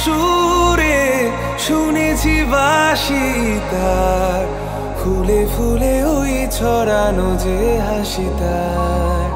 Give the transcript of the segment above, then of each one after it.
সুরে শুনেছি বাঁশি তার, ফুলে ফুলে ওই ছড়ানো যে হাসি তার।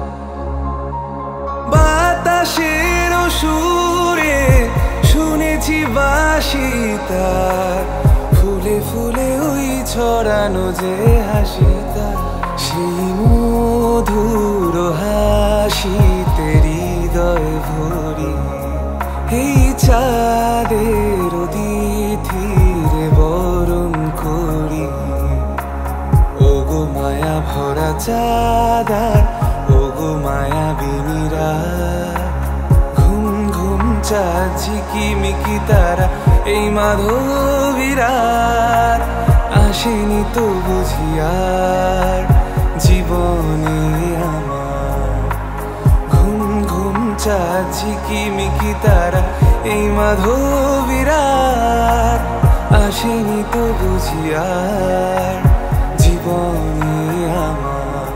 বাতাসের সুরে শুনেছি বাঁশি তার, ফুলে ফুলে ওই ছড়ানো যে হাসি তার। সেই মধুর হাসিতে হৃদয় ভরি, এই চাঁদের তিথিরে বরণ করি। ওগো মায়া ভরা চাঁদার, ওগো মায়াবিনী রাত, ঘুম ঘুম চাঁদ ঝিকিমিকি তারা, এই মাধবী রাত আসেনি তো বুঝি আর জীবনে আমার। ঘুম ঘুম চাঁদ ঝিকিমিকি তারা, এই মাধবী রাত আসেনি তো বুঝি আর জীবনে আমার।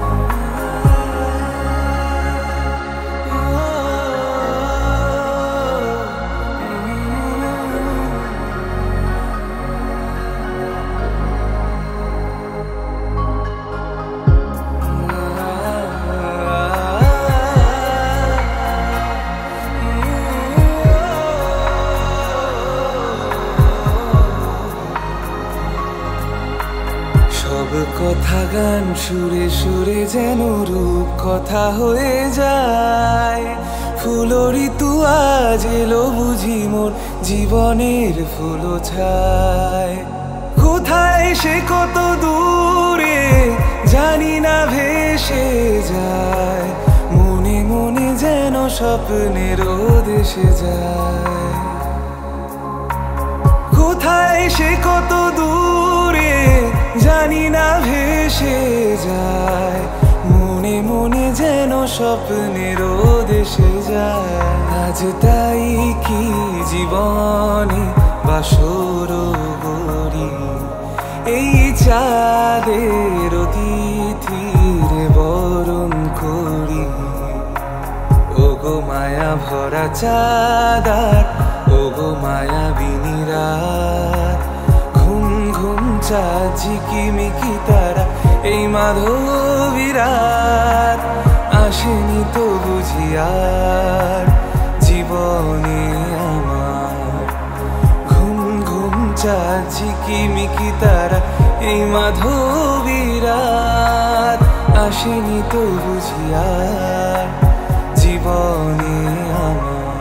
সব কথা গান সুরে সুরে যেন রূপ কথা হয়ে যায়। ফুলো ঋতু আজ এলো বুঝি মোর জীবনের ফুলো ছায়। কোথায় সে কত দূরে জানি না ভেসে যায়, মনে মনে যেন স্বপ্নের দেশে যায়। কোথায় সে কত দূরে জানি না ভেসে যায়, মনে মনে যেন স্বপ্নের দেশে যায়। আজ তাই কি জীবনে বাসর গরি, এই চাঁদের তিথিরে বরণ করি। ওগো মায়া ভরা চাঁদার, ওগো মায়াবিনী রাত, ঘুম ঘুম চাঁদ ঝিকিমিকি তারা, এই মাধবী রাত আসেনি তো বুঝি আর জীবনে আমার। ঘুম ঘুম চাঁদ ঝিকিমিকি তারা, এই মাধবী রাত আসেনি তো বুঝি আর জীবনে আমার।